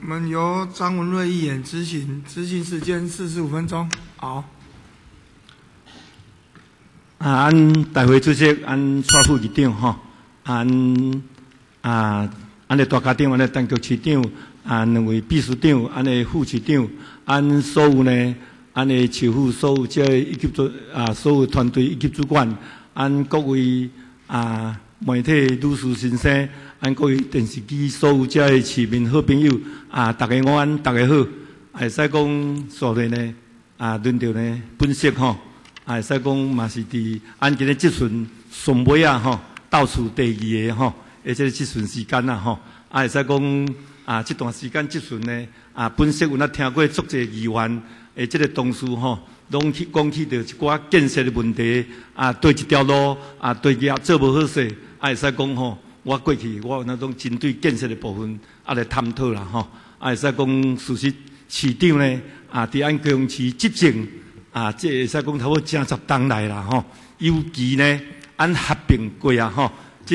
我们由张文瑞议员执行，执行时间45分钟。好。 俺大会主席，俺蔡副议长吼，俺的大家长，俺的陈局市长，俺两位秘书长，俺的副市长，俺所有呢，俺的市府所有这以及所有团队以及主管，俺各位媒体女士先生，俺各位电视机所有这的市民好朋友，大家午安，大家好。会使讲所谓呢，轮到呢本色吼。会使讲嘛是伫咱今日即阵顺尾吼，倒数第2个吼，即个即阵时间吼，会使讲即段时间即阵呢，本身有咱听过足侪议员即个同事吼，拢去讲起着一寡建设的问题，对一条路对业做无好势，会使讲吼，我过去我有那种针对建设的部分来探讨啦吼，会使讲事实市长呢伫咱高雄市执政。这会使讲差不多正10冬来啦吼，尤其呢，咱合并过吼，这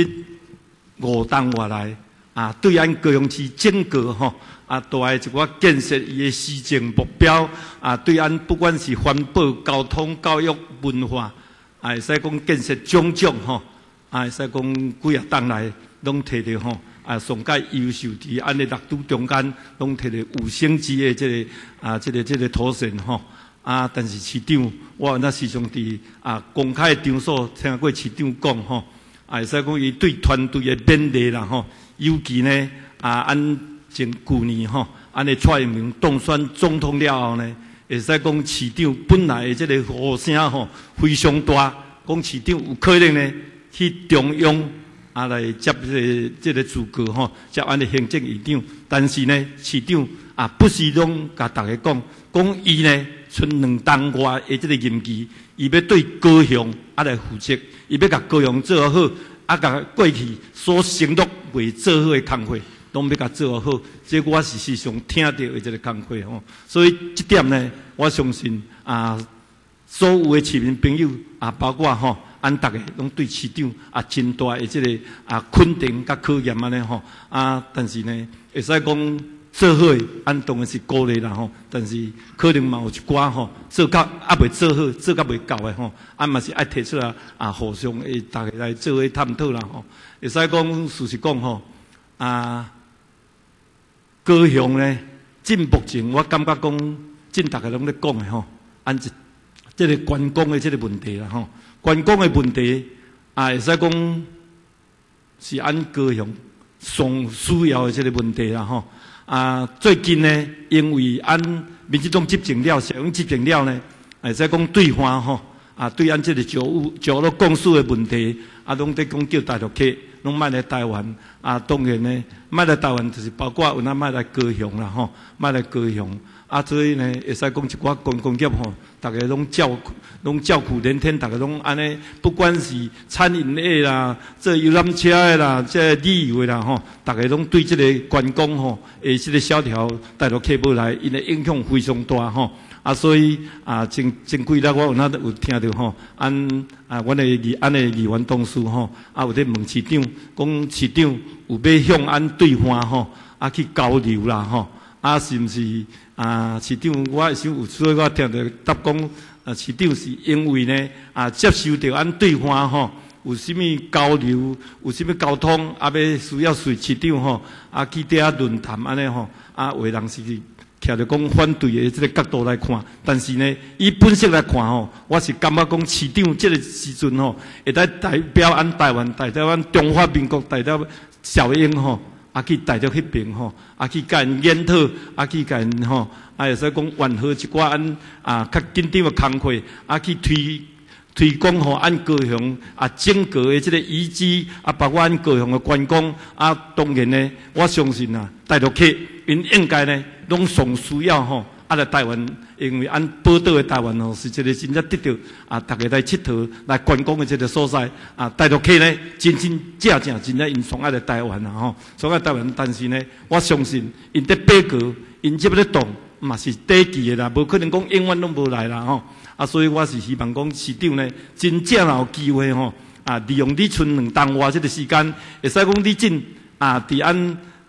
5冬外来对咱高雄市整个吼大个一寡建设伊的施政目标对咱不管是环保、交通、教育、文化，会使讲建设种种吼，会使讲几冬来拢摕着吼上界优秀伫咱的六都中间，拢摕着5星级的这个头衔吼。但是市长，我那时常伫公开的场所听过市长讲吼，会使讲伊对团队的勉励啦吼，尤其呢咱前去年吼，咱的蔡英文当选总统了后呢，会使讲市长本来的这个呼声吼非常大，讲市长有可能呢去中央来接这个资格吼，接咱的行政院长，但是呢市长不时拢甲大家讲伊呢。剩2冬外的这个任期，伊要对高雄来负责，伊要甲高雄做好，甲过去所承诺未做好的工作，拢要甲做好。这我是时常听到的这个工作吼，所以这点呢，我相信所有的市民朋友包括吼，咱大家拢对市长真大的这个肯定甲考验安尼吼但是呢，会使讲。做好的，咱当然是鼓励啦吼，但是可能嘛有一寡吼，做甲未做好，做甲未够的吼，嘛是爱提出来互相诶，大家来做伙探讨啦吼。会使讲事实讲吼，高雄呢，进目前我感觉讲，大家拢咧讲的吼，这个观光的这个问题啦吼，观光的问题会使讲是咱高雄上需要的这个问题啦吼。最近呢，因为咱民进党执政了，小英执政了呢，会使讲对方吼，对咱这个石路公司的问题，拢在讲叫大陆客，拢卖来台湾，当然呢，卖来台湾就是包括有咱卖来高雄啦吼，卖来高雄，所以呢，会使讲一寡观光业吼，大家拢叫苦连天，大家拢安尼，不管是餐饮业啦，这游览车的啦，这旅游的啦吼，大家拢对这个观光吼，这个萧条大陆客无来，因的影响非常大吼。所以前几日我有听到吼，阮的议员同事吼，有在问市长，讲市长有要向咱对方吼，去交流啦吼，是毋是市长？我想有所以我听到答讲，市长是因为呢接受到咱对方吼，有啥物交流，有啥物交通，要需要随市长吼，去伫论坛安尼吼，有人是。徛着讲反对的这个角度来看，但是呢，以本色来看吼，我是感觉讲市长这个时阵吼，会代表咱台湾，代表咱中华民国，代表小英吼，去代表迄边吼，去甲因研讨，去甲因吼，会使讲完好一寡咱较紧张的工作，去推广吼，咱高雄整个的这个遗迹包括咱高雄的观光当然呢，我相信大陆客因应该呢。拢上需要吼，来台湾，因为咱宝岛的台湾吼，是一个真正得到大家来佚佗、来观光的这个所在。大陆客呢，真正真正因上爱来台湾啦吼，上爱台湾。但是呢，我相信因在八国，因这要咧动，嘛是短期的啦，无可能讲永远拢无来啦吼。所以我是希望讲市长呢，真正有机会吼，利用你剩2冬外这个时间，会使讲你尽伫咱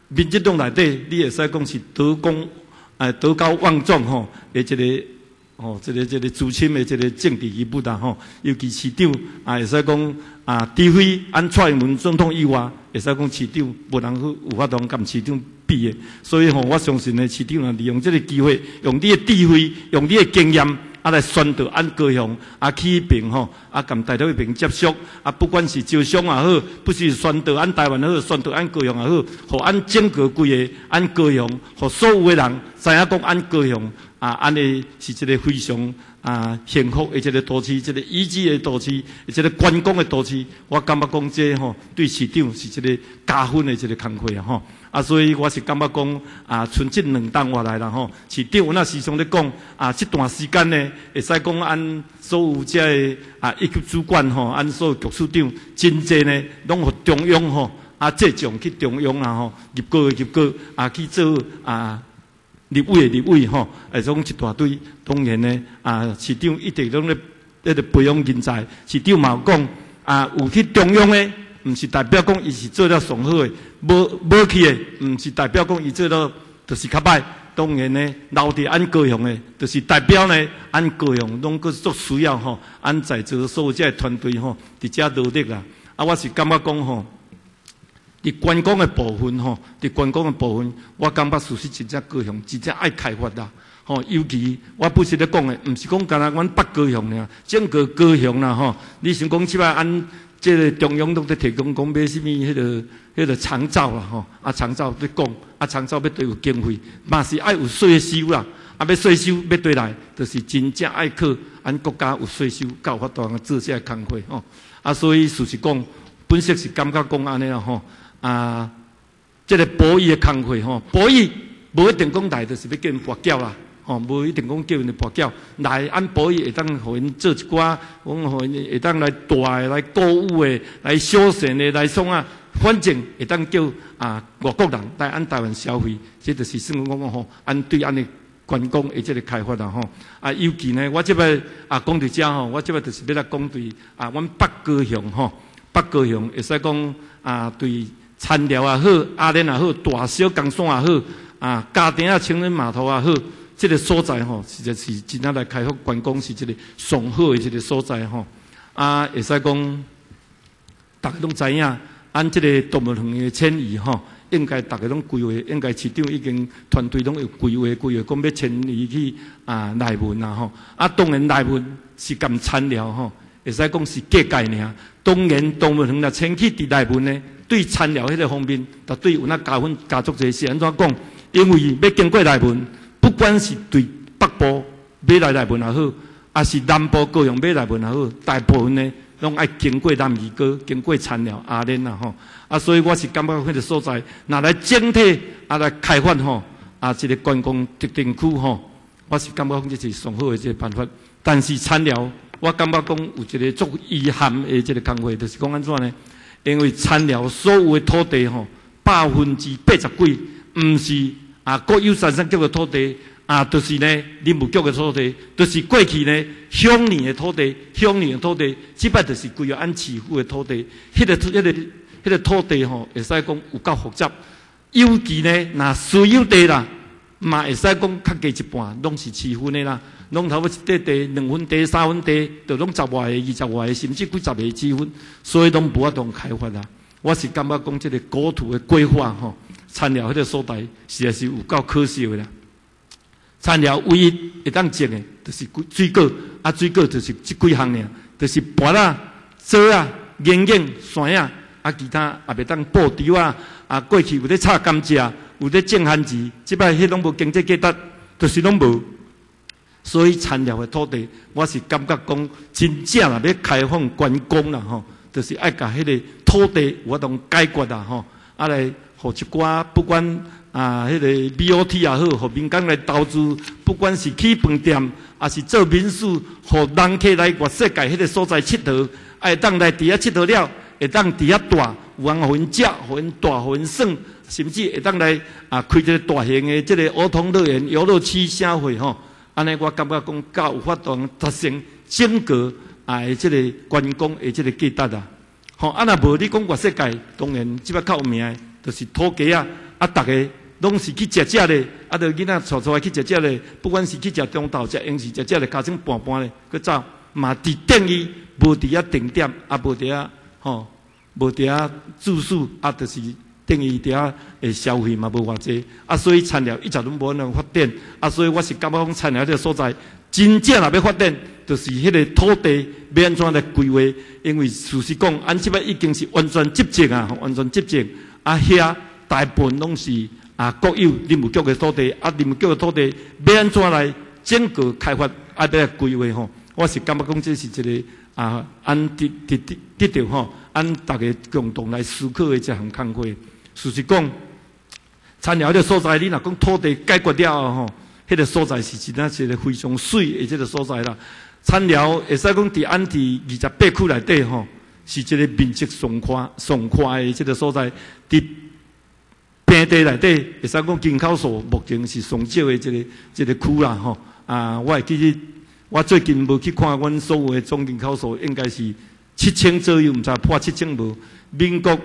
民进党内底，你会使讲是德高望重吼，的这个这个资深的这个政治人物啦吼，尤其市长会使讲除非按蔡英文总统以外，会使讲市长无人有法度甲市长比的。所以我相信呢，市长啊利用这个机会，用你的智慧，用你的经验。来宣导按高雄起平吼，甲大陆迄边接触不管是招商也好，不是宣导按台湾也好，宣导按高雄也好，互按整个规个按高雄，互所有的人知影讲按高雄安尼是一个非常幸福的一个都市，一个宜居的都市，一个观光的都市。我感觉讲这吼对市长是一个加分的一个工作吼。所以我是感觉讲剩这2档话来啦吼，市长有那时常咧讲这段时间呢，会使讲按所有这个一级主管吼，按所有局处长真济呢，拢互中央吼这种去中央啦吼，入阁去做立委吼，种一大堆。当然呢市长一直拢咧培养人才，市长嘛有讲有去中央的。毋是代表讲伊是做了上好诶，无去诶，毋是代表讲伊做了就是较歹。当然呢，留伫按高雄诶，就是代表呢，按高雄拢个足需要吼，按在座所有这团队吼，伫遮努力啦。我是感觉讲吼，伫观光诶部分吼，伫观光诶部分，我感觉事实真正高雄真正爱开发啦。吼，尤其我不是咧讲诶，毋是讲干那阮北高雄尔，整个高雄啦吼。你想讲即摆按？这个中央都在提供讲买什么迄个长照啦吼，长照在讲长照要对有经费，嘛是爱有税收啦，要税收要对来，就是真正爱靠按国家有税收，有法度做这工作吼。所以事实讲，本色是感觉讲安尼啦吼，这个保育的工作吼，保育无一定讲来就是要叫人跋筊啦。无一定讲叫人跋筊来按保育，会当互因做一寡，互因会当来大诶、来购物诶、来休闲诶、来创反正会当叫外国人来按台湾消费，这就是算讲吼，按对按的观光诶这个开发啦吼。尤其呢，我即摆讲到遮吼，我即摆就是要来讲对阮北高雄吼，北高雄会使讲对餐寮也好、阿莲也好、大小工厂也好、家庭情人码头也好。这个所在吼，实在是真正来开发观光是一个上好的一个所在吼。会使讲，大家拢知影，按这个动物园的迁移吼，应该大家拢规划，应该市长已经团队拢有规划，讲要迁移去内门啦吼。当然内门是咁参聊吼，会使讲是隔界尔。当然动物园若迁去伫内门呢，对参聊迄个方面，绝对有那加分加足侪。是安怎讲？因为要经过内门。不管是对北部买来内门也好，还是南部高雄买内门也好，大部分呢拢爱经过南屿沟，经过田寮、阿莲啦吼。所以我是感觉迄个所在，拿来整体来开发吼，这个观光特定区吼，我是感觉这是上好的这个办法。但是田寮，我感觉讲有一个足遗憾的这个工作，就是讲安怎呢？因为田寮所有的土地吼，80%几，毋是。国有山上局的土地就是呢，林务局的土地，就是过去呢乡里的土地，即摆就是规个按市府的土地，迄个土地吼，会使讲有够复杂，尤其呢，若私有地啦，嘛会使讲较加一半，拢是市府的啦，拢头尾一块地、2分地、3分地，就拢10外个、20外个，甚至几10个市分，所以拢无法度开发啦。我是感觉讲这个国土的规划吼。田寮迄个所在，实在是有够可惜的啦。田寮唯一会当种的，就是水果，水果就是这几项尔，就是柏啊、枣啊、眼镜、山啊，其他也袂当布条过去有咧插甘蔗，有咧种番薯，即摆迄拢无经济价值，就是拢无。所以田寮的土地，我是感觉讲，真正啦要开放观光啦吼，就是爱甲迄个土地有法度解决啦吼，来。互一寡不管迄个 BOT 也好，互民间来投资，不管是起饭店，还是做民宿，互人客来外世界迄个所在佚佗，会当来伫遐佚佗了，会当伫遐住，有人互因食，互因住，互因耍，甚至会当来开一个大型的这个儿童乐园、游乐区社会吼。安尼我感觉讲，较有法度达成整个这个观光的这个价值啦。若无你讲外世界，当然即摆较有名。就是土鸡大家拢是去食的，着囡仔带来去食的，不管是去食中昼、食英式、食的，加成半半的，去走，嘛伫等于无伫遐定点，无伫遐无伫遐住宿，就是等于伫遐诶消费嘛无偌济，所以餐疗一直拢无能发展，所以我是感觉讲餐疗这个所在，真正若要发展，就是迄个土地要安怎来规划，因为事实讲，即摆已经是完全集中啊，完全集中，遐大部分拢是国有林务局的土地，林务局的土地要安怎来整个开发，要来规划吼，我是感觉讲这是一个得到吼，大家共同来思考的一项工作。事实讲，餐寮这个所在，你若讲土地解决了后吼，迄个所在是真正一个非常水的这个所在啦。餐寮会使讲伫安第28区内底吼，是一个面积上宽的这个所在。伫平地内底会使讲人口数目前是上少的这个区啦吼。我会记得我最近无去看阮所有的总人口数，应该是7000左右，毋知破7000无。民国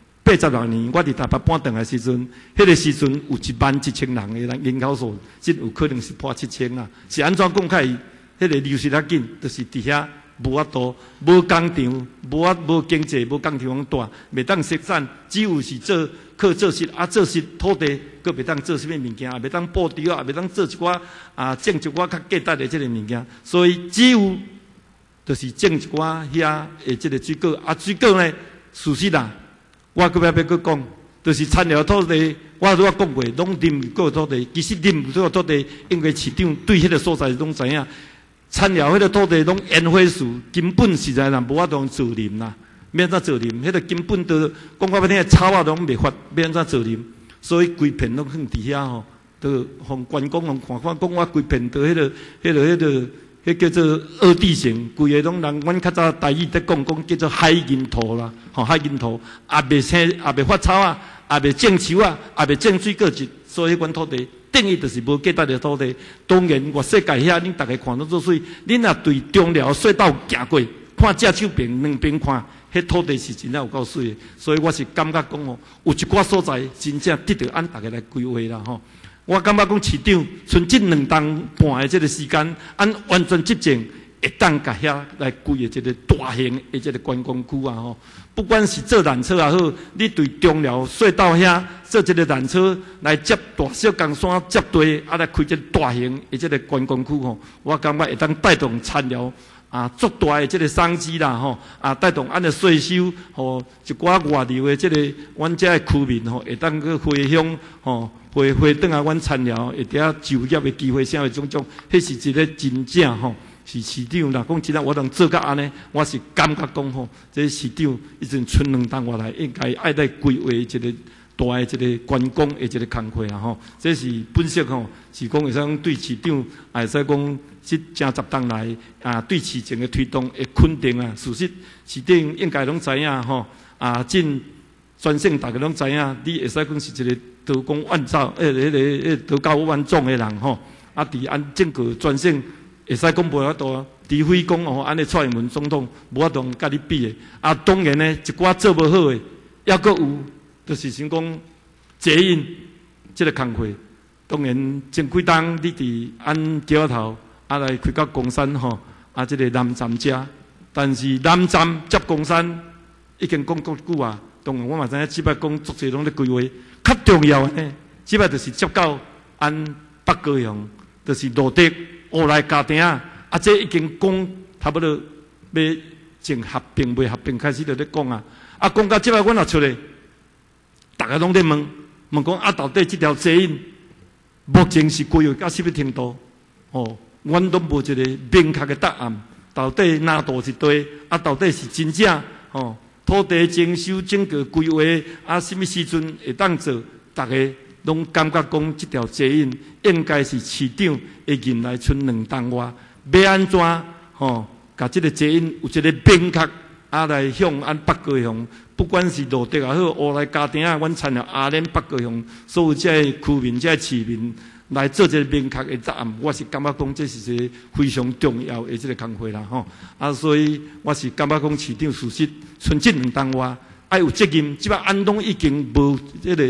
86年，我伫台北搬转来时阵，迄个时阵有11000人的人口数，真有可能是破7000啦。是安怎讲开？迄个流失较紧，就是伫遐无法度，无工厂，无经济，无工厂大，袂当生产，只有是靠做事，做事土地，佫袂当做啥物物件，也袂当布条，也袂当做一寡种一寡较价值的即个物件，所以只有就是种一寡遐的即个水果，水果呢，事实啦。我搁要搁讲，就是产疗土地，我拄仔讲过，拢林务局土地。其实林务局土地，因为市长对迄个所在拢知影，产疗迄个土地拢烟火树，根本实在啦无法度做林啦，免怎做林？迄个根本都讲到要听草拢袂发，免怎做林？所以规片拢放伫遐吼，都互观光互看讲我规片都迄个叫做二地形，规个拢人，阮较早台语在讲叫做海银图啦，海银图，也袂发草啊，也袂种树啊，也袂种水果子，所以阮土地等于就是无价值的土地。当然，外世界遐恁大家看到做水，恁若对中寮隧道行过，看正手边两边看，迄土地是真正有够水的。所以我是感觉讲有一寡所在真正得到大家来规划啦吼。我感觉讲市长剩这2冬半的这个时间，完全集中，会当甲遐来规的这个大型的这个观光区啊吼。不管是坐缆车也好，你对中寮隧道遐坐这个缆车来接大小江山接队，来开这个大型的这个观光区吼，我感觉会当带动产疗足大的这个商机啦吼，带动的税收吼，一寡外流的这个阮遮的居民吼，会当去回乡吼。回转来，阮产疗会伫遐就业的机会，啥物种，迄是一个真正吼，是市长啦。讲真啊，我能做到安尼，我是感觉讲吼，这市长已经剩2冬外来，应该爱来规划一个大的一个观光的一个工课啊吼。这是本色吼，是讲会使讲对市长，会使讲这正10冬来对市情的推动会肯定啊。事实市长应该拢知影吼，真全省大家拢知影，你会使讲是一个。都讲万兆，都高万众的人吼，伫整个全省会使讲无法度，除非讲安尼蔡英文总统无法度甲你比的。当然呢，一寡做无好的，抑阁有，就是想讲捷运这个工课。当然前几冬你伫桥头来开到公山吼，这个南站遮，但是南站接公山已经讲够久啊。当然我嘛知影，即摆讲足侪拢咧规划。较重要的呢，即摆就是接到北高雄，就是路德、乌来家庭这已经讲差不多要正合并未合并开始就咧讲啊。讲到即摆，阮也出来，大家拢咧问讲到底这条捷运目前是规划到什么程度？阮都无一个明确的答案。到底哪度是对？到底是真正？土地征收整个规划什么时阵会当做？大家拢感觉讲，这条捷运应该是市长会任来剩2冬外，要安怎甲这个捷运有一个明确来向北高雄，不管是路德也好，乌来家庭阮产了恁北高雄所有这居民、这市民来做一个明确的答案，我是感觉讲这是一个非常重要的这个工作啦所以我是感觉讲市长事实剩这2冬外，有责任。即摆安东已经无这个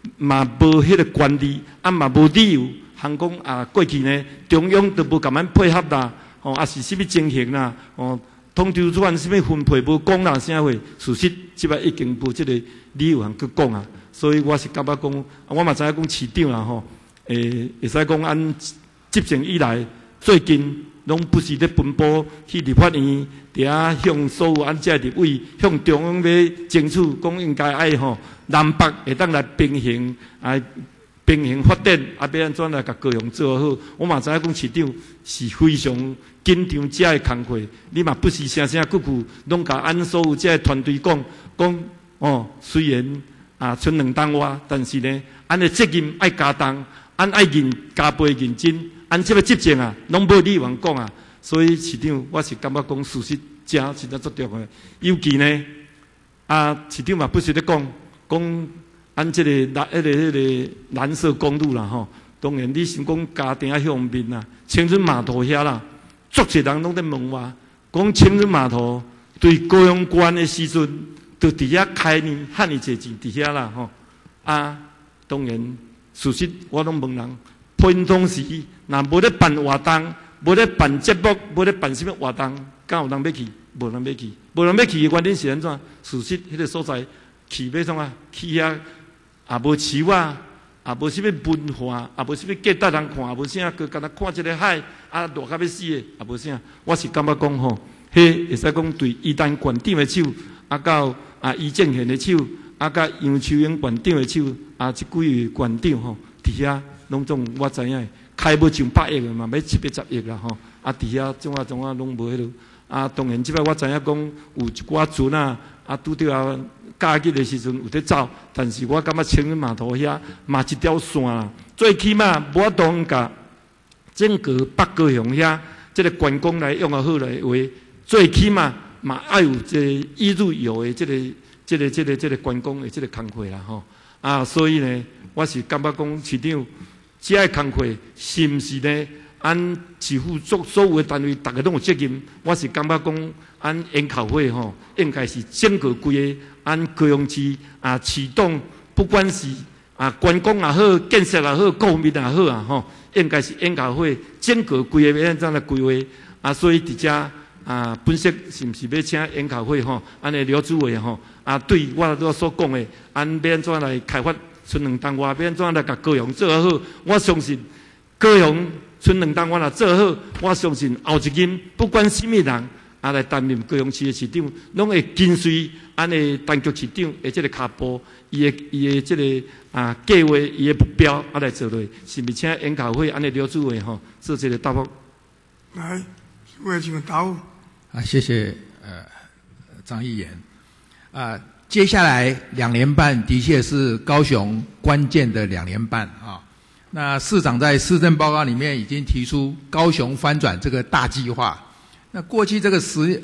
嘛无迄个权利，嘛无理由，通讲过去呢，中央都无甲咱配合啦，也是什么情形啦，通州主管什么分配无讲啦，啥货？事实即摆已经无即个理由去讲啊，所以我是感觉讲，我嘛知影讲市长啦会使讲按执政以来，最近拢不时咧奔波去立法院，伫向所有这立委向中央要争取，讲应该爱南北会当来平衡平衡发展，要安怎来甲高雄做好？我嘛知影讲市长是非常紧张这个工作，你嘛不是声声句句拢甲按所有这团队讲虽然剩2档话，但是呢，按的责任爱加重，按爱加倍认真。按这个执政拢无理由讲啊，所以市长我是感觉讲事实真足重要。尤其呢，市长嘛不是咧讲按这个蓝色公路啦当然你想讲家庭向面啦，清水码头遐啦，足侪人拢在问我，讲清水码头对高雄县的时阵，就伫遐开呢，遐尼侪钱伫遐啦当然事实我拢问人。平常时，若无咧办活动，无咧办节目，无咧办什么活动，敢有人要去？无人要去，无人要去的原因是安怎？事实迄个所在去要创去遐也无树也无什么文化，也无什么价值人看，也无啥，佮干那看一个海，热到要死的，也无啥。我是感觉讲迄会使讲对宜兰县长的手，到余正贤的手，甲杨秋英县长的手，这几位县长伫遐。拢总我知影，开要上100亿嘛，要710亿啦伫遐种拢无迄落。当然即摆我知影讲有一寡船拄着假日的时阵有在走，但是我感觉清水码头遐嘛一条线啦，最起码无法度甲整个北高雄遐即个观光来用好来话，最起码嘛爱有这一日游的这个观光的这个工课啦所以呢，我是感觉讲市长。这个工课是毋是呢？按市府所有的单位，大家拢有责任。我是感觉讲，按研考会应该是整个规个按高雄市启动，不管是观光也好，建设也好，购物也好应该是研考会整个规个要安怎来规划所以伫遮本色是毋是要请研考会安尼刘主委对我所讲的，要安怎来开发？剩2档话，要安怎来甲高雄做好？我相信高雄剩2档话若做好，我相信后一任不管什么人来担任高雄市的市长，拢会跟随安尼当局市长的这个脚步，伊的这个计划，伊的目标来做落，是毋是请研考会安尼刘主委做这个答复？ 来，我也请答复。 谢谢张议员接下来2年半的确是高雄关键的2年半那市长在施政报告里面已经提出高雄翻转这个大计划。那过去这个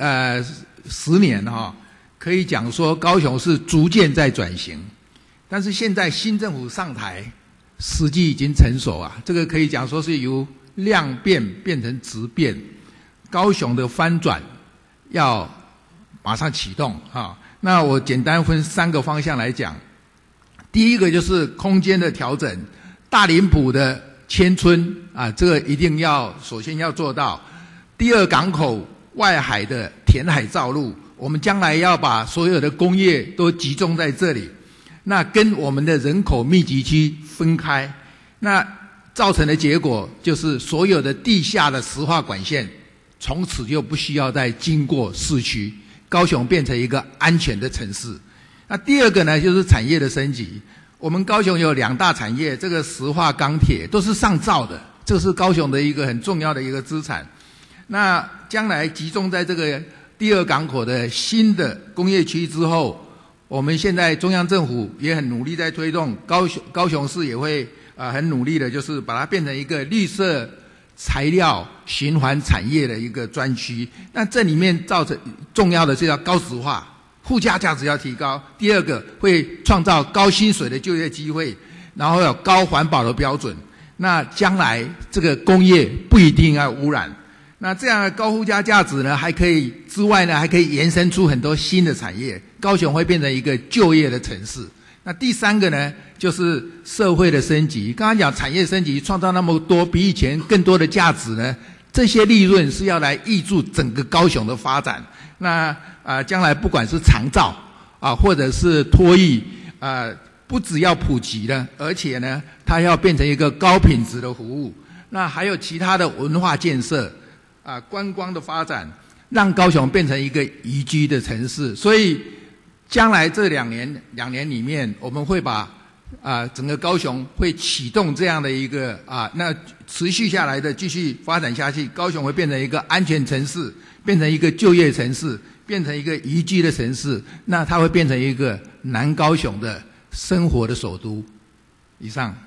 10年可以讲说高雄是逐渐在转型，但是现在新政府上台，时机已经成熟这个可以讲说是由量变变成质变，高雄的翻转要马上启动那我简单分3个方向来讲。第一个就是空间的调整，大林埔的迁村这个一定要首先要做到。第二，港口外海的填海造陆，我们将来要把所有的工业都集中在这里，那跟我们的人口密集区分开，那造成的结果就是所有的地下的石化管线从此就不需要再经过市区。高雄变成一个安全的城市。那第二个呢，就是产业的升级。我们高雄有2大产业，这个石化、钢铁都是上造的，这是高雄的一个很重要的一个资产。那将来集中在这个第2港口的新的工业区之后，我们现在中央政府也很努力在推动，高雄市也会很努力的，就是把它变成一个绿色材料循环产业的一个专区。那这里面造成重要的是要高质化，附加价值要提高。第二个会创造高薪水的就业机会，然后有高环保的标准。那将来这个工业不一定要污染。那这样的高附加价值呢，还可以之外呢，还可以延伸出很多新的产业。高雄会变成一个就业的城市。 那第三个呢，就是社会的升级。刚刚讲产业升级，创造那么多比以前更多的价值呢，这些利润是要来挹注整个高雄的发展。那将来不管是长照或者是托育不只要普及了，而且呢，它要变成一个高品质的服务。那还有其他的文化建设观光的发展，让高雄变成一个宜居的城市。所以将来这两年里面，我们会把整个高雄会启动这样的一个那持续下来的继续发展下去，高雄会变成一个安全城市，变成一个就业城市，变成一个宜居的城市。那它会变成一个南高雄的生活的首都。以上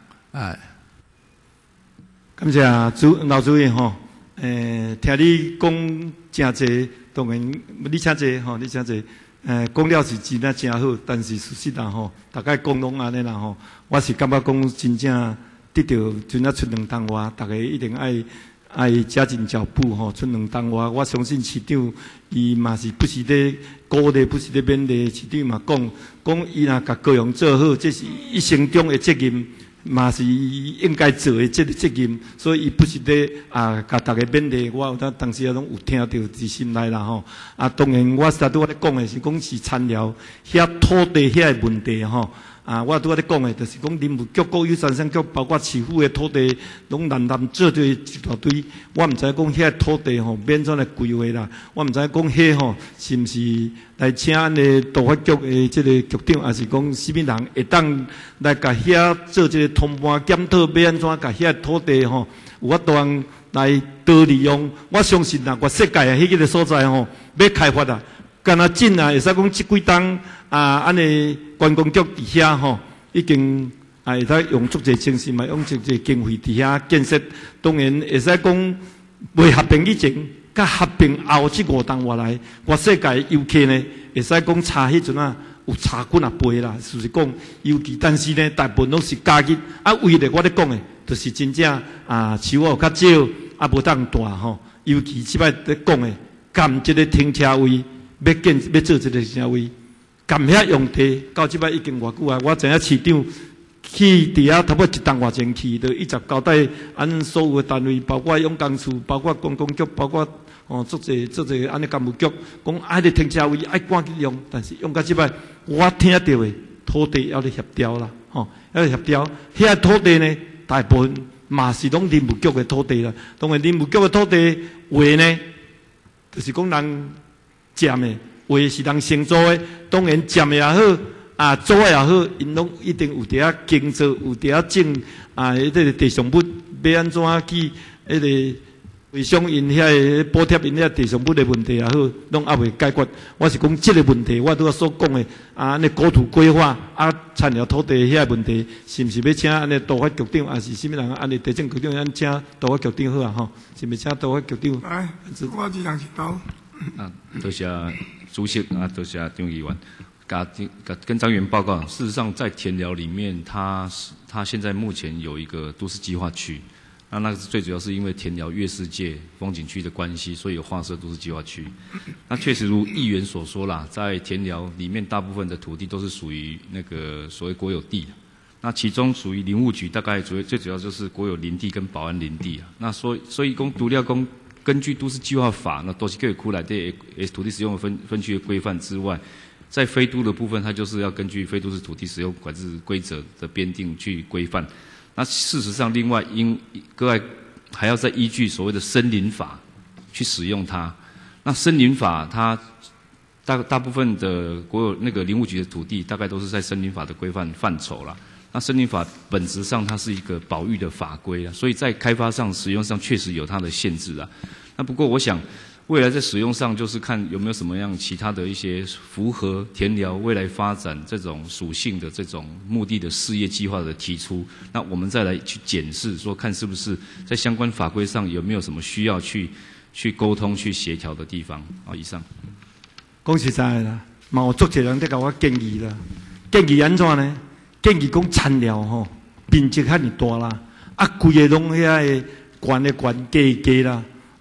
感谢老主任吼，听你讲真济，当然你请坐吼，你请坐。讲了是真真好，但是事实上吼，大概讲拢安尼啦吼，我是感觉讲真正得到真正出2吨外，大家一定爱加紧脚步吼，出2吨外。我相信市长伊嘛是不是咧鼓励，不是咧勉励，市长嘛讲伊若甲高雄做好，这是一生中的责任。嘛是应该做的这个责任，所以伊不是咧甲大家勉励，我当时拢有听到伫心内啦吼。当然我拄仔咧讲的是讲是参聊遐土地遐的问题吼。我拄仔咧讲的，就是讲林务局、国有财产局，包括市府的土地，拢难做对一大堆。我毋知讲遐土地吼免怎来规划啦。我毋知讲遐吼是毋是来请咱的都发局的这个局长，还是讲什么人会当来甲遐做这个通盘检讨，要安怎甲遐土地吼有法度来多利用。我相信啦，全世界迄个所在吼要开发啦。干那紧会使讲即几档安尼观光局伫遐吼，已经会使用足侪精神嘛，用足侪经费伫遐建设。当然会使讲未合并以前，甲合并后即5档外来，全世界游客呢会使讲差迄阵有差几啊倍啦。就是讲尤其，但是呢，大部分拢是家己为了我咧讲的，就是真正树有较少无当大吼。尤其即摆咧讲的，干即个停车位。要做这个啥位？干遐用地到即摆已经偌久啊！我知影市长去伫遐差不多1档外前去，就一直交代咱所有的单位，包括用工处，包括观光局，包括足侪安尼干务局，讲爱咧停车位爱赶紧用，但是用到即摆，我听到的土地要咧协调啦，要协调。遐土地呢，大部分嘛是拢林务局的土地啦。当然，林务局的土地话呢，就是讲人。占的，或是人承租的，当然占的也好，租的也好，因拢一定有伫遐经做，有伫遐种迄个地上物，要安怎去迄个回乡因遐个补贴因遐地上物的问题也好，拢还未解决。我是讲这个问题，我拄仔所讲的安尼国土规划产业土地遐问题，是毋是要请安尼都发局长，还是什么人安尼地政局长咱请都发局长好啊？吼，是毋是请都发局长？ 来，我即人一刀。 多谢主席多谢张议员，跟张议员报告。事实上，在田寮里面，它现在目前有一个都市计划区，那个最主要是因为田寮月世界风景区的关系，所以有划设都市计划区。那确实如议员所说啦，在田寮里面大部分的土地都是属于那个所谓国有地，那其中属于林务局，大概最主要就是国有林地跟保安林地那所以讲独立公。根据都市计划法，那都是各区内的土地使用的分区的规范之外，在非都的部分，它就是要根据非都市土地使用管制规则的编定去规范。那事实上，另外各外还要再依据所谓的森林法去使用它。那森林法它大部分的国有那个林务局的土地，大概都是在森林法的规范范畴啦。那森林法本质上它是一个保育的法规啊，所以在开发上、使用上确实有它的限制啊。那不过我想，未来在使用上就是看有没有什么样其他的一些符合田寮未来发展这种属性的这种目的的事业计划的提出，那我们再来去检视，说看是不是在相关法规上有没有什么需要去沟通、去协调的地方。以上。 讲实在啦，嘛有足侪人在甲我建议啦，建议安怎呢？建议讲田寮吼，面积遐尼大啦，规个拢遐个悬啦。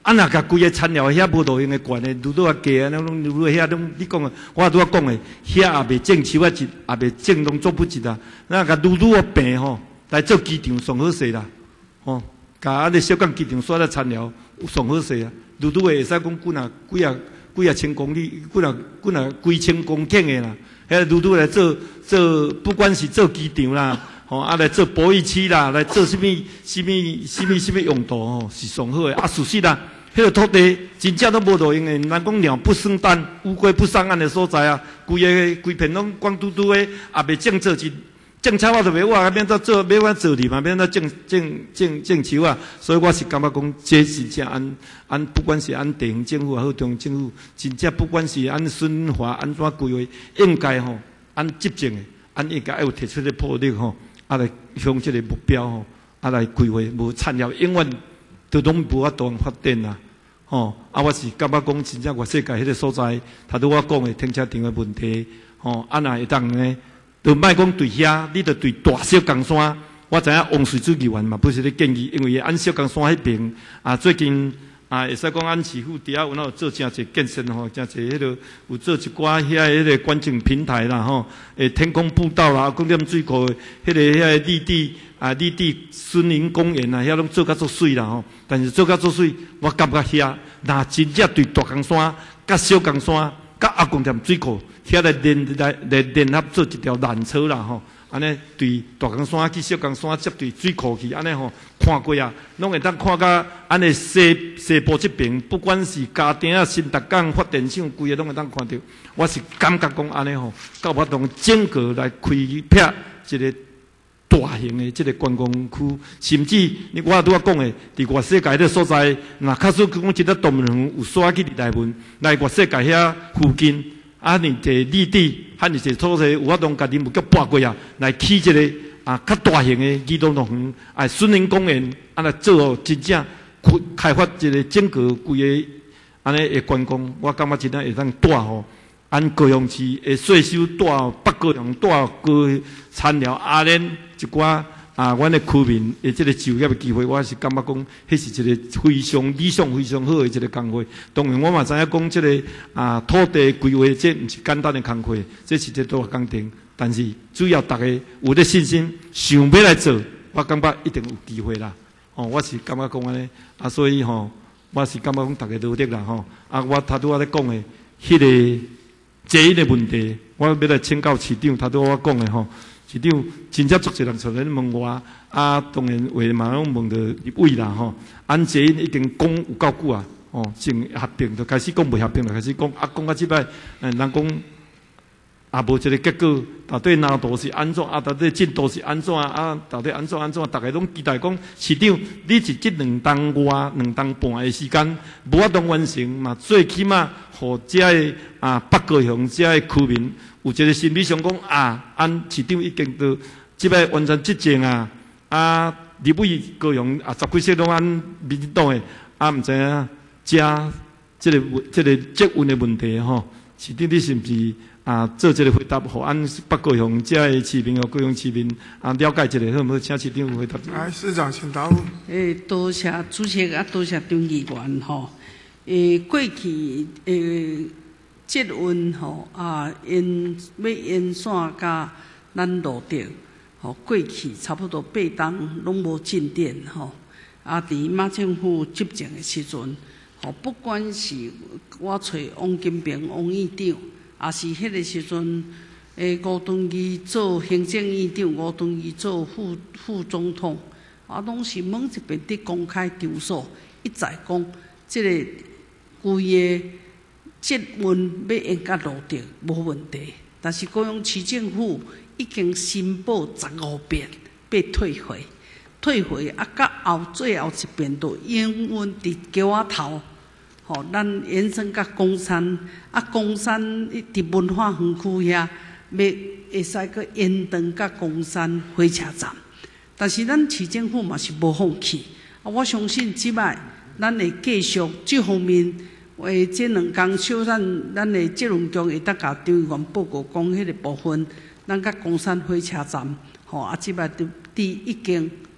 啊，若甲规个餐寮遐无路用的管的，愈多啊低啊，拢愈多遐拢你讲的，我拄仔讲的，遐也袂种树啊，也袂种农作物质啊，那甲愈多啊平吼，来做机场上好势啦，吼，甲啊个小港机场刷咧餐寮上好势啊，愈多会使讲几啊千公里，几千公顷的啦，遐愈多来做，不管是做机场啦。吼，啊来做保育区啦，来做什么用途吼，是上好的。啊，事实啦，迄个土地真正都无路用的，人讲鸟不生蛋，乌龟不上岸的所在啊，规片拢光秃秃的，也袂种做一种菜我都袂话，免得做，免我做哩嘛，免得种树啊。所以我是感觉讲，这真正按不管是按地方政府也好，中央政府，真正不管是按顺华安怎规划，应该吼按执政的，按应该要提出个魄力吼。啊，来向这个目标吼，啊来规划，无产业永远都拢无法度发展啦，吼！啊，我是感觉讲，真正世界迄个所在，头拄我讲的停车场的问题，吼！啊，若会当呢，就莫讲对遐，你着对大小港山，我知影王水主议员嘛，不是咧建议，因为按小港山迄边啊，最近。啊，会使讲安市府底下有哪做真侪建设吼，真侪迄个有做一寡遐迄个观景平台啦吼，天空步道啦，讲点水库迄个遐绿地森林公园啊，遐拢做甲足水啦吼。但是做甲足水，我感觉遐若真正对大冈山、甲小冈山、甲阿公店水库遐来联合做一条缆车啦吼。安尼对大冈山去小冈山接对水库去，安尼吼看过啊，拢会当看到安尼西部这边，不管是家庭啊、新达港发展厂，规个拢会当看到。我是感觉讲安尼吼，到我当整个来开辟一个大型的这个观光区，甚至我拄仔讲的，伫外世界迄个所在，若假使讲一个动物园有刷去内面，来外世界遐附近。啊，你这绿地，还是这土地，有法当家己木脚搬过啊，来起一个较大型的儿童乐园，啊，森林公园，啊来做哦，真正开发一个整个规个安尼的观光，我感觉真正会当带吼，按高雄市的税收带北高雄带高参寮阿联一寡。啊，阮的居民的这个就业的机会，我是感觉讲，迄是一个非常理想、非常好的一个工作。当然，我嘛知影讲，这个土地规划，这毋是简单的工作，这是一个大工程。但是，只要大家有咧信心，想要来做，我感觉一定有机会啦。哦，我是感觉讲安尼，啊，所以吼，我是感觉讲大家努力啦，吼。啊，我头拄仔咧讲的，迄个这一个问题，我要来请教市长，头拄我讲的吼。市长真正足侪人出来问我，啊，当然话嘛拢问到立委啦吼。安这已经讲有够久啊，哦，先合并就开始讲未合并就开始讲，啊，讲到即摆，人讲也无一个结果，到底难度是安怎？啊，到底进度是安怎？啊，到底安怎？大家拢期待讲，市长你是这2冬外、2冬半的时间，无法当完成嘛？最起码，互遮的北高雄遮的居民。有一个心理上讲按市长已经到即摆完全执政立委高雄10几岁拢按民进党的毋知影加这个捷运的问题吼，市长你是毋是做这个回答，互按北高雄遮的市民和高雄市民了解一下，好毋好？请市长回答。 来，市长请答复。 多谢主席多谢张议员吼。过去捷运吼要沿线甲咱路顶吼，过去差不多8冬拢无进展吼。伫马政府执政的时阵，吼不管是我找王金平王议长，也是迄个时阵吴敦义做行政院长，吴敦义做副总统，拢是每一遍伫公开场所一再讲，即个规个。捷运要沿到路顶无问题，但是高雄市政府已经申报15遍被退回，到最后一遍都永远伫桥仔头，吼，咱延伸到公山，公山伫文化园区遐，会使个延长到公山火车站，但是咱市政府嘛是无放弃，我相信即摆咱会继续这方面。这2天小咱的捷运局会当甲张议员报告讲，迄个部分，咱甲公山火车站，吼，即摆伫已经甲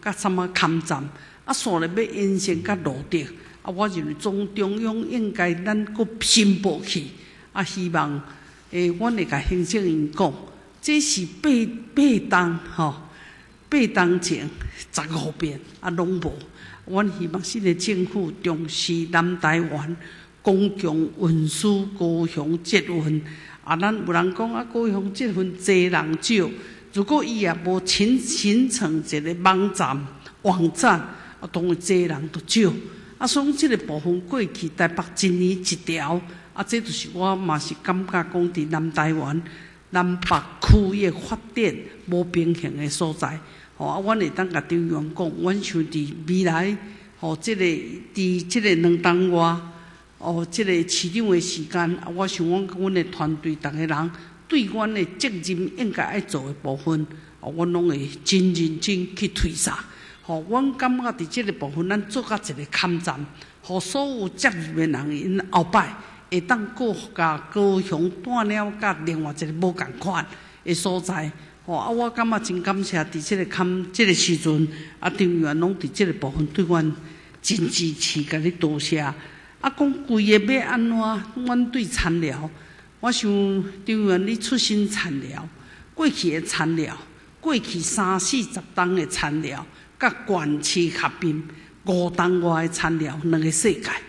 甲什么勘站，啊，线咧要延伸甲路德，啊，我认为中央应该咱搁申报去，啊，希望阮会甲行政院讲，这是八当吼，8当前15遍啊拢无。阮希望新的政府重视南台湾公共运输高雄捷运。啊，咱有人讲啊，高雄捷运济人少，如果伊也无形成一个网站，啊，当然济人就少。啊，所以这个部分过去台北一年一条，啊，这就是我嘛是感觉讲伫南台湾南北区域发展无平衡的所在。吼，啊，阮会当甲张员讲，阮想伫未来，吼，伫这个2当外，哦，这个市长的时间，啊，我想阮的团队逐个人对阮的责任应该爱做的部分，啊，阮拢会真认真去推萨。吼，阮感觉伫这个部分，咱做甲一个勘站，互所有接入的人，因后摆会当过甲高雄带了甲另外一个无共款的所在。吼，啊，我感觉真感谢伫这个时阵，啊，张员拢伫这个部分对阮真支持，甲你多谢。啊，讲规个要安怎？阮对餐疗，我想张员你出身餐疗，过去的餐疗，过去30-40档的餐疗，甲县市合并5档外的餐疗，两个世界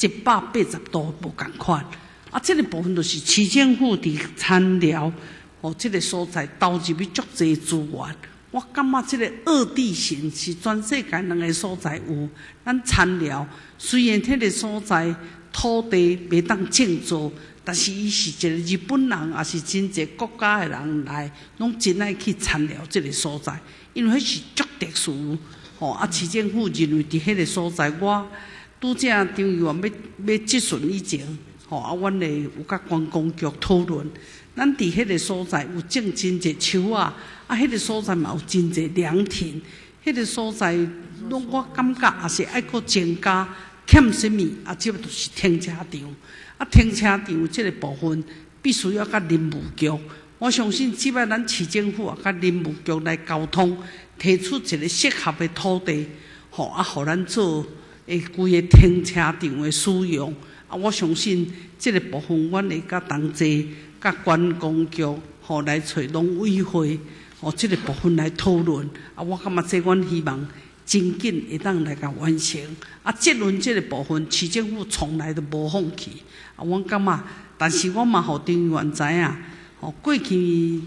180度无共款。啊，这个部分就是市政府伫餐疗。哦，这个所在投入去足侪资源，我感觉这个2地形是全世界两个所在有。咱餐疗虽然迄个所在土地袂当种植，但是伊是一个日本人，也是真侪国家的人来，拢真爱去餐疗这个所在，因为迄是足特殊。哦，啊，市政府认为伫迄个所在，我拄则张议员要质询以前，吼，啊，阮会有甲观光局讨论。咱伫迄个所在有种真侪树啊，啊，迄个所在嘛有真侪凉亭，迄个所在，我感觉也是爱搁增加，欠什么啊？即个就是停车场，啊，停车场即个部分必须要甲林务局，我相信即摆咱市政府啊，甲林务局来沟通，提出一个适合的土地，吼，啊，互咱做规个停车场的使用，啊，我相信即个部分，阮会甲同齐。甲观光局吼来找农委会吼，这个部分来讨论啊，我感觉这阮希望真紧会当来甲完成啊。捷运这个部分，市政府从来都无放弃啊。我感觉，但是我嘛互张议员知影，吼过去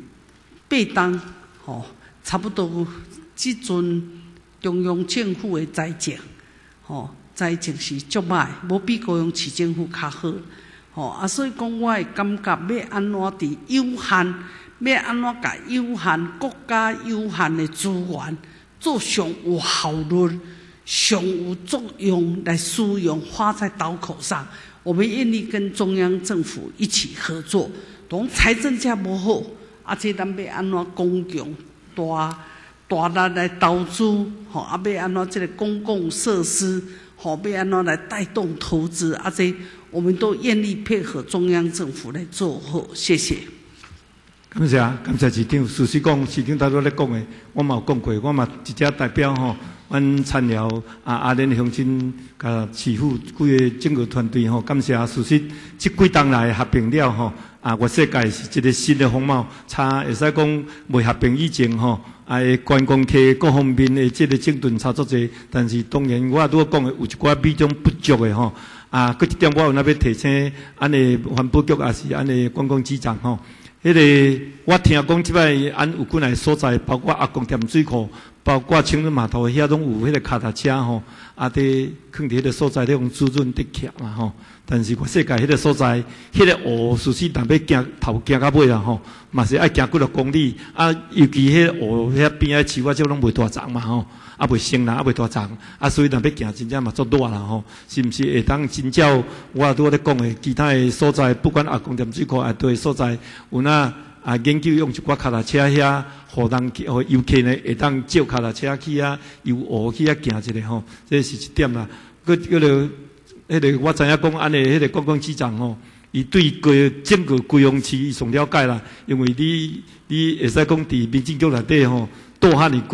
8档吼，差不多即阵中央政府的财政吼，财政是足歹，无比高雄市政府较好。吼啊，所以讲，我会感觉要安怎伫有限，要安怎甲有限国家有限的资源做上有效率、上有作用来使用，花在刀口上。我们愿意跟中央政府一起合作。当财政价无好，啊，这咱要安怎公共大力来投资，吼啊，要安怎这个公共设施，吼要安怎来带动投资，啊这。我们都愿意配合中央政府来做好，谢谢。 感谢市长。事实讲，市长头拄咧讲的，我嘛有讲过，我嘛一只代表吼，阮参寮阿莲乡亲甲市府几个整个团队吼，感谢。事实即几档来合并了吼，月世界是一个新的风貌，差会使讲未合并以前吼。观光客各方面的这个整顿差足济，但是当然我拄讲的有一寡美中不足的吼。搁一点我有那要提醒，安尼环保局也是安尼观光局长吼。迄个我听讲即摆安有几个所在，包括阿公店水库，包括青春码头遐拢有迄个脚踏车吼，伫囥伫迄个所在咧用滋润得徛嘛吼。但是世界迄个所在，迄个湖事实但要行头行到尾啦吼，嘛是爱行几落公里。尤其迄个湖遐边仔树啊，即拢袂大丛嘛吼。袂生啦，袂大丛，所以若要行真正嘛足热啦吼，是毋是会当真照我拄咧讲的其他的所在，不管阿公店水库对所在，有研究用一寡脚踏车遐，互人互游客呢会当借脚踏车去游湖去行一下吼，这是一点啦。迄个我知影讲安尼，迄个观光局长吼，伊对整个贵阳市伊上了解啦，因为你会使讲伫民政局内底吼，住遐尼久。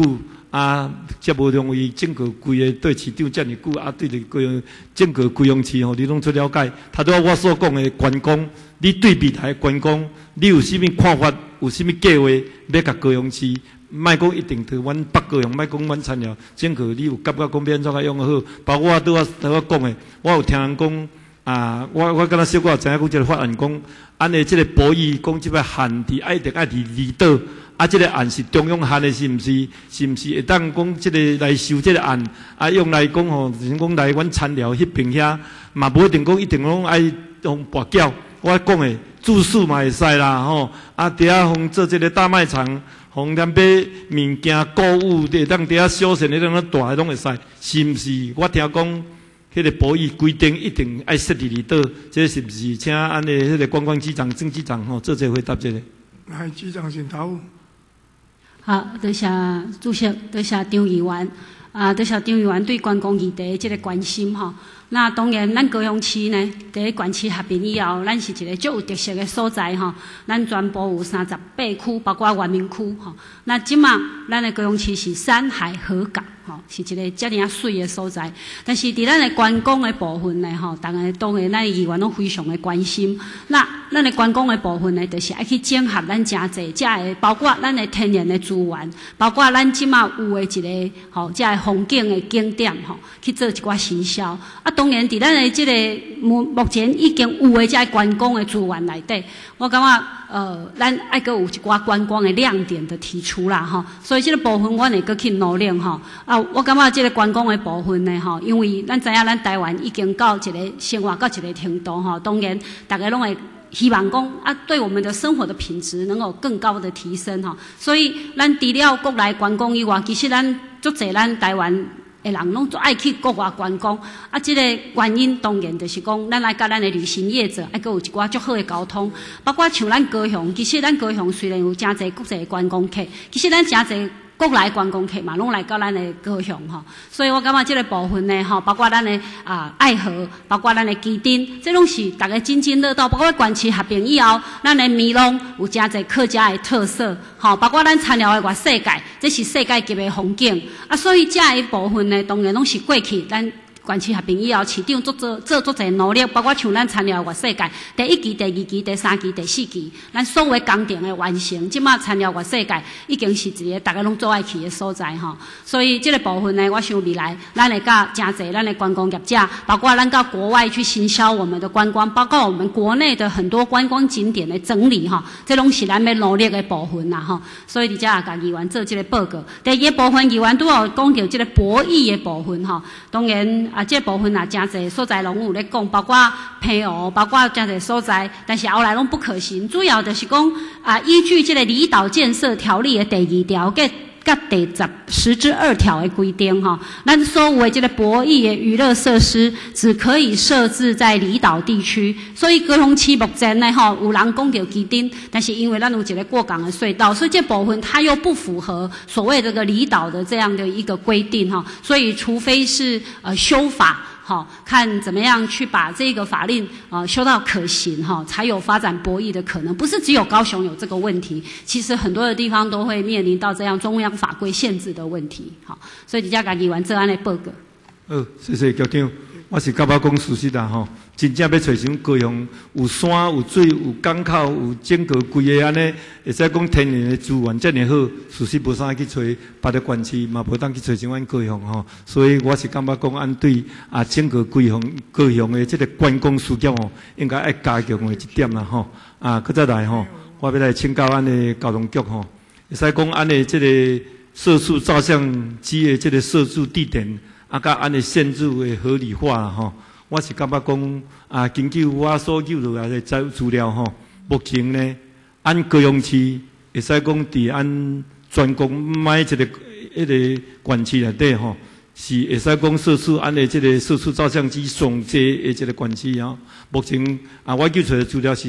才无容易整个规个对市长遮尔久，对着个整个贵阳市你拢做了解。头拄我所讲的观光，你对未来的观光，你有啥物看法？有啥物计划要甲高雄市？莫讲一定对阮北高雄，莫讲阮田寮，整个你有感觉讲变怎个用好？包括我拄我讲的，我有听人讲我敢若小可有知影讲即个法案讲，安尼即个博弈讲即个限伫爱定爱伫离岛，即个案是中央限的，是毋是？是毋是会当讲即个来收即个案？用来讲吼，就是讲来阮田寮迄边遐，嘛无一定讲一定拢爱用跋筊。我讲的住宿嘛会使啦吼，伫遐互做即个大卖场。红店买物件、购物，会当伫遐休闲的，当大的拢会使，是毋是？我听讲，迄个博弈规定一定爱设伫里岛，这是毋是？请安尼迄个观光局长、郑局长做这回答这个。 来，局长先头。 好，多谢主席，多谢张议员，多谢张议员对观光议题这个关心吼。那当然，咱高雄市呢，伫县市合并以后，咱是一个最有特色的所在吼。咱全部有38区，包括原民区吼。那即马咱的高雄市是山海河港吼，是一个遮尔啊水的所在。但是伫咱的观光的部分呢吼，当然咱议员拢非常的关心。那咱的观光的部分呢，就是爱去整合咱诚济遮的，包括咱的天然的资源，包括咱即马有的一个吼，遮的风景的景点吼，去做一寡行销。当然，伫咱的即个目前已经有的遮观光的资源内底，我感觉咱爱阁有一寡观光的亮点的提出啦吼，所以即个部分我会阁去努力吼。我感觉即个观光的部分呢吼，因为咱知影咱台湾已经到一个生活到一个程度吼，当然大家拢会希望讲对我们的生活的品质能够更高的提升吼。所以咱除了国内观光以外，其实咱足侪咱台湾的人拢最爱去国外观光，这个原因当然就是讲，咱来甲咱的旅行业者，还阁有一寡足好的沟通，包括像咱高雄，其实咱高雄虽然有诚侪国际的观光客，其实咱诚侪国内观光客嘛，拢来到咱的高雄吼，所以我感觉这个部分呢吼，包括咱的爱河，包括咱的基丁，这拢是大家津津乐道。包括县市合并以后，咱的米拢有诚侪客家的特色，吼，包括咱田寮的外世界，这是世界级的风景所以这一部分呢，当然拢是过去咱县市合并以后，市长做足侪努力，包括像咱田寮外世界第1期、第2期、第3期、第4期，咱所有的工程的完成，即马田寮外世界已经是一个大家拢做爱去的所在吼。所以这个部分呢，我想未来咱会甲诚侪咱的观光业者，包括咱到国外去行销我们的观光，包括我们国内的很多观光景点的整理吼，这拢是咱要努力的部分啦吼。所以伫遮也甲议员做这个报告。第二个部分，议员拄有讲到这个博弈的部分吼，当然。这部分也诚侪所在拢有咧讲，包括澎湖，包括诚侪所在，但是后来拢不可行。主要就是讲依据这个离岛建设条例的第2条甲第10之2条的规定吼，咱所有的这个博弈的娱乐设施只可以设置在离岛地区。所以高雄市目前呢吼，有人讲到基丁，但是因为咱有一个过港的隧道，所以这部分它又不符合所谓这个离岛的这样的一个规定哈。所以除非是修法。好，看怎么样去把这个法令修到可行哈，才有发展博弈的可能。不是只有高雄有这个问题，其实很多的地方都会面临到这样中央法规限制的问题。好，所以底下家议员这样的报告。 谢谢局长。我是感觉讲事实啦吼，真正要找像高雄有山有水有港口有整个规个安尼，会使讲天然的资源遮尔好，事实无啥去找别的县市，嘛无当去找像阮高雄吼。所以我是感觉讲，按对整个高雄的这个观光事业吼，应该爱加强的一点啦吼。搁再来吼，我要来请教咱的交通局吼，会使讲按的这个摄取照相机的这个摄取地点。甲安尼限制的合理化啦吼，我是感觉讲根据我所记录来的资料吼，目前呢，按高雄市会使讲伫按全国买一个县市内底吼，是会使讲摄取按的这个摄取照相机上济的这个县市吼。目前我记出来的资料是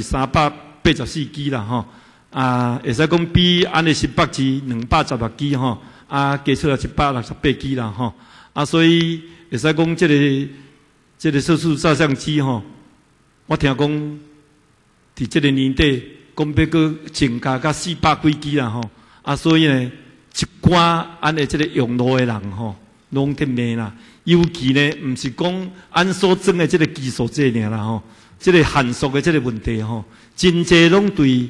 384支啦吼，会使讲比按的新北市216支吼，加出来168支啦吼。所以会使讲这个摄取照相机吼，我听讲伫这个年底，讲要搁增加到400几支啦吼。所以呢， 一寡安尼即个用路的人吼，拢得骂啦。尤其呢，毋是讲按所装的即个基础这尔啦吼，即个限速的即个问题吼，真济拢对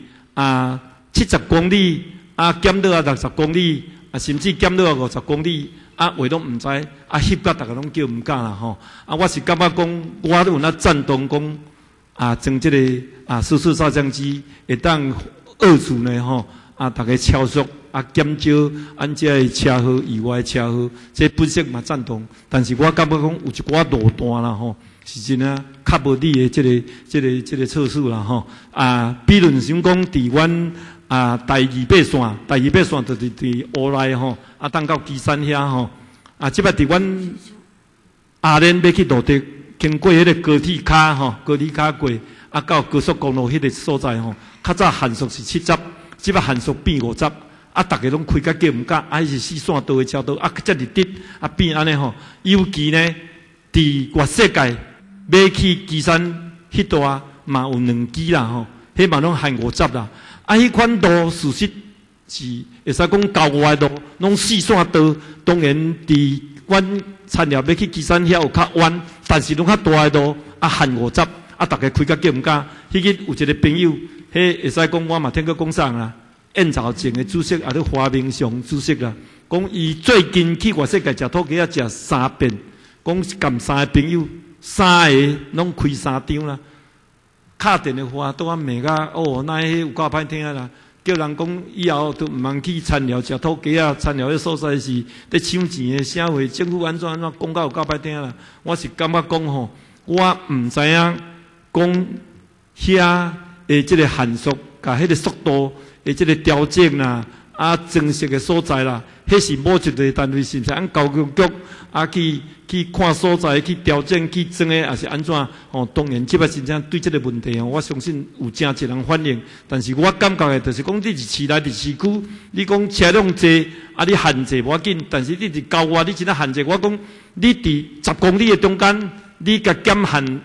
70公里减到60公里甚至减到50公里话拢毋知翕甲大家拢叫毋敢啦吼。我是感觉讲，我都有那赞同讲装即个舒适照相机会当遏制呢吼大家超速减少按这车祸以外的车祸，这本身嘛赞同。但是我感觉讲有一寡路段啦吼，是真啊较无理的这个措施啦吼比论想讲伫阮第二八线就是伫乌来吼当到基山遐吼即摆伫阮阿莲要去路德，经过迄个高铁卡吼，高铁卡过到高速公路迄个所在吼，较早限速是70，即摆限速变50。大家拢开甲叫毋敢，还是4线道的车道，遮日直变安尼吼。尤其呢，伫外世界要去基山迄段嘛有2支啦吼，迄嘛拢限50啦。迄款道事实是会使讲郊外路，拢4线道，当然伫阮田寮要去基山遐有较弯，但是拢较大的路限50，大家开甲叫毋敢。迄日有一个朋友，迄会使讲我嘛听过讲啥啦。燕巢前的主席咧华明祥主席啦，讲伊最近去外世界食土鸡食3遍，讲共3个朋友3个拢开3张啦。敲电话都骂甲那有够歹听啦，叫人讲以后都毋通去田寮食土鸡田寮迄所在是咧抢钱的社会，政府安怎讲甲有够歹听啦。我是感觉讲吼，我毋知影讲遐的即个限速甲迄个速度。即个调整啦，装饰的所在啦，迄是某一个单位是毋是按教育局去看所在去调整去装的，还是安怎？当然，即摆真正对即个问题我相信有真侪人反映。但是我感觉的，就是讲你是市内伫市区，你讲车辆多你限制无要紧，但是你伫郊外你真正限制。我讲你伫10公里的中间，你甲减限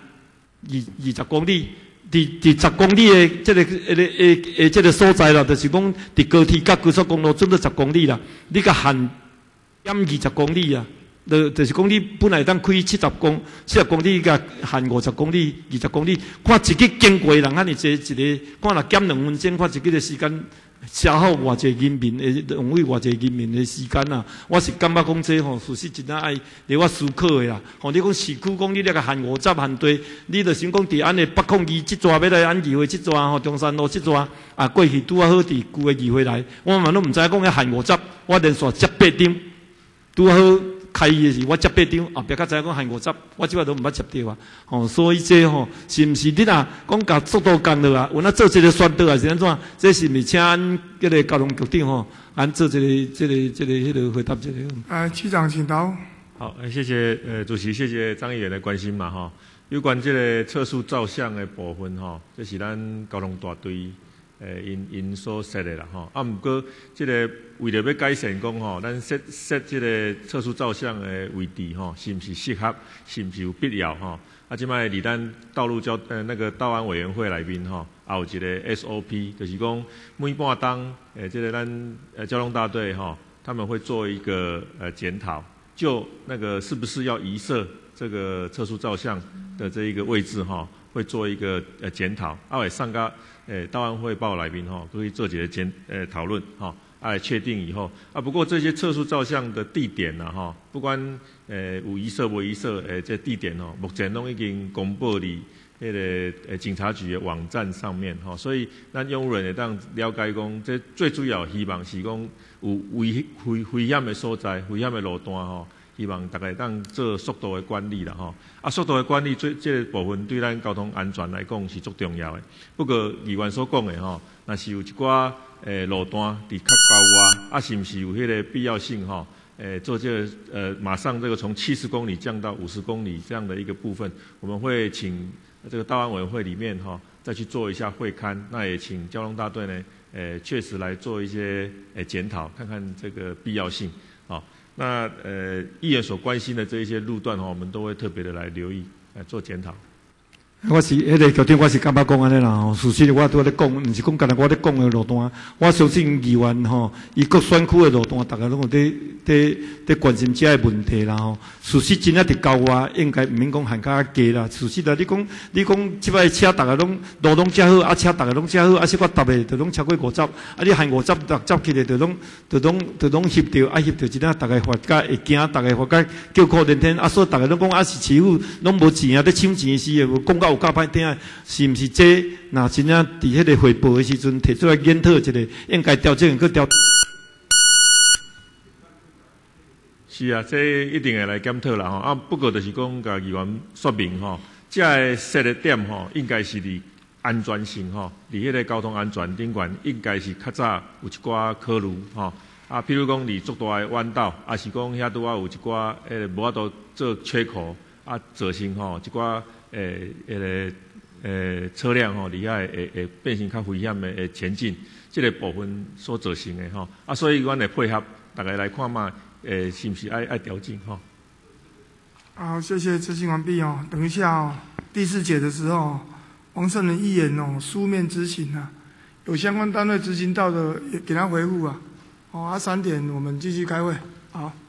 20公里。伫10公里的这个所在啦，就是讲伫高铁甲高速公路准到10公里啦，你甲限减20公里啊，就是讲你本来当开70公里，甲限50公里、20公里，看一个经过人安尼济一个，看若减2分钟，看一个的时间。消耗偌济人民的浪费偌济人民的时间啊！我是感觉讲这事实真正爱令我思考的啦。你讲市区讲你那个限50限地，你就想讲伫安尼北控区这抓要来安议会这抓中山路这抓过去拄好伫旧的议会来，我嘛拢毋知讲遐限50，我连续接8张，拄好。开议的时，我接8张，别较知影讲限50，我即摆都毋捌接到所以这是毋是你讲甲速度降落有做一个宣导还是安怎？这是毋是请迄个交通局长按做这个回答这个？ 区长请答。 好，谢谢主席，谢谢张议员的关心嘛有关这个测速照相的部分这是咱交通大队。因所设的啦毋过即个为了要改善讲咱设即个测速照相的位置是毋是适合，是毋是有必要即摆伫咱道路那个道安委员会内面也有一个 SOP， 就是讲每半当即个咱交通大队他们会做一个检讨，就那个是不是要移设这个测速照相的这一个位置会做一个检讨，会上到道安汇报内面可以做一个讨论来确定以后不过这些测速照相的地点不管有移设无移设这地点目前拢已经公布伫迄个警察局的网站上面所以咱用户人会当了解讲，这最主要希望是讲有危险的所在、危险的路段希望大家当做速度的管理啦速度的管理这个部分对咱交通安全来讲是足重要的。不过议员所讲的若是有一寡路段伫较高是毋是有迄个必要性做这个马上这个从70公里降到50公里这样的一个部分，我们会请这个道安委员会里面再去做一下会勘，那也请交通大队呢确实来做一些检讨，看看这个必要性那议员所关心的这一些路段我们都会特别的来留意，来做检讨。 我是迄个局长，我是感觉讲安尼啦吼。事实我拄咧讲，毋是讲干那我咧讲的路段。我相信议员吼，伊各选区的路段，大家拢有伫关心这个问题啦吼。事实真正伫郊外，应该毋免讲限较低啦。事实啦，你讲即摆车，大家拢路拢遮好，啊车大家拢遮好，啊说我搭的就拢超过50，啊你限50、60起来，就拢翕着，啊翕着真正大家发觉会惊，大家发觉叫苦连天，啊所以大家拢讲啊是欺负，拢无钱啊，咧抢钱时诶，讲到有够歹听，是毋是这？若真正伫迄个汇报诶时阵，摕出来检讨一下，应该调整去调。 是啊，这一定会来检讨啦吼。啊，不过就是讲，甲议员说明吼，这个设的点吼，应该是伫安全性吼，伫迄个交通安全顶悬，应该是较早有一寡考虑吼。啊，譬如讲伫足大的弯道，啊是讲遐拄啊有一寡无法度做缺口，啊造成吼一寡车辆吼，伫遐会变成较危险的会前进，这个部分所造成的吼。啊，所以阮会配合大家来看嘛。是不是爱调整哈？ 好，谢谢执行完毕哦。等一下哦，第4节的时候，王胜仁议员哦书面执行啊，有相关单位执行到的也给他回复啊。哦，3点我们继续开会，好。